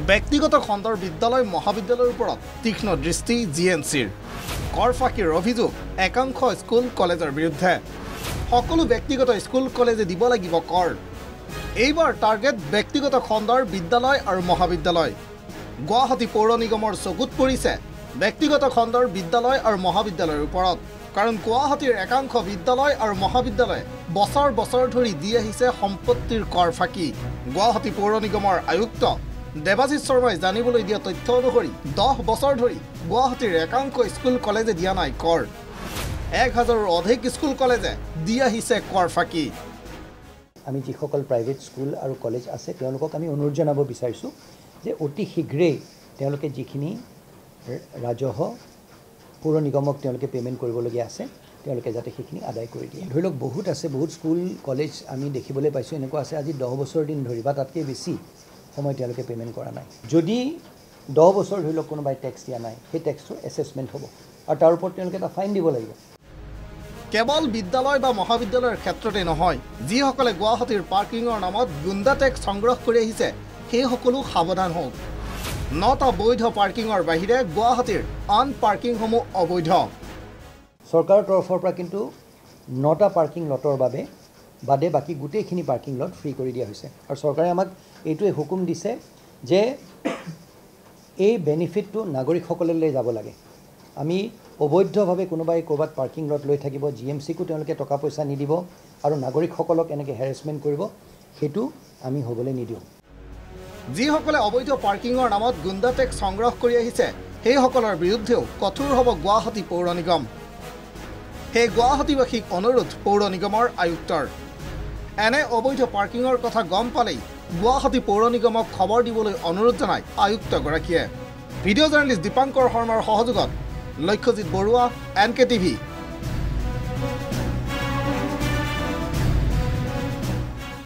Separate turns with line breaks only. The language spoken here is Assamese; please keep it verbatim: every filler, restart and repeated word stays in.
ব্যক্তিগত খণ্ডৰ বিদ্যালয় মহাবিদ্যালয়ৰ ওপৰত তীক্ষ্ণ দৃষ্টি জি এম চিৰ কৰ ফাঁকিৰ অভিযোগ একাংশ স্কুল কলেজৰ বিৰুদ্ধে সকলো ব্যক্তিগত স্কুল কলেজে দিব লাগিব কৰ এইবাৰ টাৰ্গেট ব্যক্তিগত খণ্ডৰ বিদ্যালয় আৰু মহাবিদ্যালয় গুৱাহাটী পৌৰ নিগমৰ চকুত পৰিছে ব্যক্তিগত খণ্ডৰ বিদ্যালয় আৰু মহাবিদ্যালয়ৰ ওপৰত কাৰণ গুৱাহাটীৰ একাংশ বিদ্যালয় আৰু মহাবিদ্যালয় বছৰ বছৰ ধৰি দি আহিছে সম্পত্তিৰ কৰ ফাঁকি গুৱাহাটী পৌৰ নিগমৰ আয়ুক্ত দেৱাশিষ শৰ্মাই জানিবলৈ দিয়া তথ্য অনুসৰি দহ বছৰ ধৰি গুৱাহাটীৰ একাংশ স্কুল কলেজে দিয়া নাই কৰ এক হাজাৰৰ অধিক স্কুল কলেজে দি আহিছে কৰ ফাঁকি
আমি যিসকল প্ৰাইভেট স্কুল আৰু কলেজ আছে তেওঁলোকক আমি অনুৰোধ জনাব বিচাৰিছোঁ যে অতি শীঘ্ৰেই তেওঁলোকে যিখিনি ৰাজহ পৌৰ নিগমক তেওঁলোকে পে'মেণ্ট কৰিবলগীয়া আছে তেওঁলোকে যাতে সেইখিনি আদায় কৰি দিয়ে ধৰি লওক বহুত আছে বহুত স্কুল কলেজ আমি দেখিবলৈ পাইছোঁ এনেকুৱা আছে আজি দহ বছৰ দিন ধৰি বা তাতকৈ বেছি সময় তেওঁলোকে পে'মেণ্ট কৰা নাই যদি দহ বছৰ ধৰি লওক কোনোবাই টেক্স দিয়া নাই সেই টেক্সটোৰ এছেছমেণ্ট হ'ব আৰু তাৰ ওপৰত তেওঁলোকে এটা ফাইন দিব লাগিব
কেৱল বিদ্যালয় বা মহাবিদ্যালয়ৰ ক্ষেত্ৰতে নহয় যিসকলে গুৱাহাটীৰ পাৰ্কিঙৰ নামত গুণ্ডা টেক্স সংগ্ৰহ কৰি আহিছে সেই সকলো সাৱধান হওক নটা বৈধ পাৰ্কিঙৰ বাহিৰে গুৱাহাটীৰ আন পাৰ্কিংসমূহ অবৈধ
চৰকাৰৰ তৰফৰ পৰা কিন্তু নটা পাৰ্কিং লটৰ বাবে বাদে বাকী গোটেইখিনি পাৰ্কিং লট ফ্ৰী কৰি দিয়া হৈছে আৰু চৰকাৰে আমাক এইটোৱে হুকুম দিছে যে এই বেনিফিটটো নাগৰিকসকললৈ যাব লাগে আমি অবৈধভাৱে কোনোবাই ক'ৰবাত পাৰ্কিং লট লৈ থাকিব জি এম চিকো তেওঁলোকে টকা পইচা নিদিব আৰু নাগৰিকসকলক এনেকৈ হেৰেছমেণ্ট কৰিব সেইটো আমি হ'বলৈ নিদিওঁ
যিসকলে অবৈধ পাৰ্কিঙৰ নামত গুণ্ডা টেক্স সংগ্ৰহ কৰি আহিছে সেইসকলৰ বিৰুদ্ধেও কঠোৰ হ'ব গুৱাহাটী পৌৰ নিগম সেই গুৱাহাটীবাসীক অনুৰোধ পৌৰ নিগমৰ আয়ুক্তৰ এনে অবৈধ পাৰ্কিঙৰ কথা গম পালেই গুৱাহাটী পৌৰ নিগমক খবৰ দিবলৈ অনুৰোধ জনায় আয়ুক্তগৰাকীয়ে ভিডিঅ' জাৰ্নেলিষ্ট দীপাংকৰ শৰ্মাৰ সহযোগত Lakshyajit Baruah N K TV